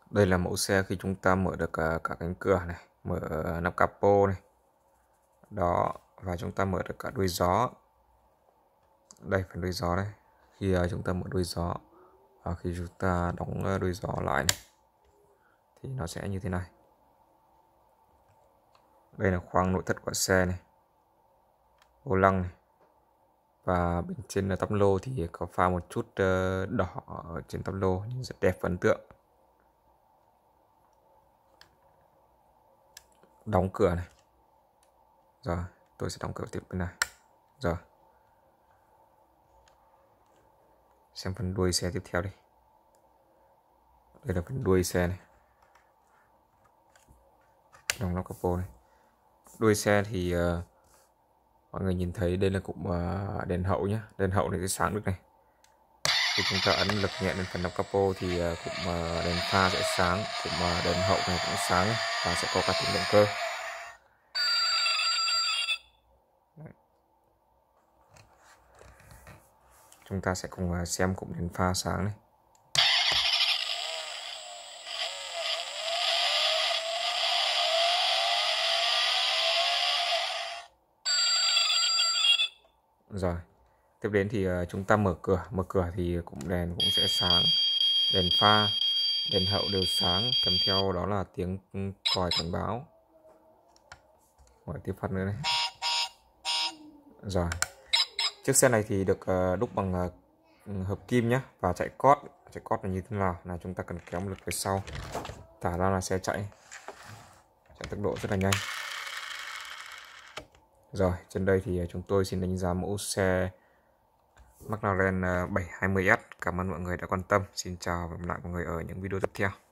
Đây là mẫu xe khi chúng ta mở được cả cánh cửa này, mở nắp capo này. Đó, và chúng ta mở được cả đuôi gió. Đây, phần đuôi gió đây. Khi chúng ta mở đuôi gió và khi chúng ta đóng đuôi gió lại này, thì nó sẽ như thế này. Đây là khoang nội thất của xe này, vô lăng này. Và bên trên tắp lô thì có pha một chút đỏ ở trên tắp lô nhưng rất đẹp và ấn tượng. Đóng cửa này. Rồi, tôi sẽ đóng cửa tiếp bên này. Rồi. Xem phần đuôi xe tiếp theo đi. Đây là phần đuôi xe này. Đóng nắp capo này. Đuôi xe thì mọi người nhìn thấy đây là cụm đèn hậu nhé. Đèn hậu này sẽ sáng được này. Khi chúng ta ấn lực nhẹ lên phần nắp capo thì cụm đèn pha sẽ sáng, cụm đèn hậu này cũng sáng và sẽ có cả tiếng động cơ. Đấy. Chúng ta sẽ cùng xem cụm đèn pha sáng này. Rồi, tiếp đến thì chúng ta mở cửa thì cụm đèn cũng sẽ sáng, đèn pha, đèn hậu đều sáng, kèm theo đó là tiếng còi cảnh báo. Mở tiếp phát nữa này. Rồi, chiếc xe này thì được đúc bằng hợp kim nhé, và chạy cót là như thế nào là chúng ta cần kéo một lực về sau, thả ra là xe chạy tốc độ rất là nhanh. Rồi, trên đây thì chúng tôi xin đánh giá mẫu xe McLaren 720S. Cảm ơn mọi người đã quan tâm. Xin chào và hẹn gặp lại mọi người ở những video tiếp theo.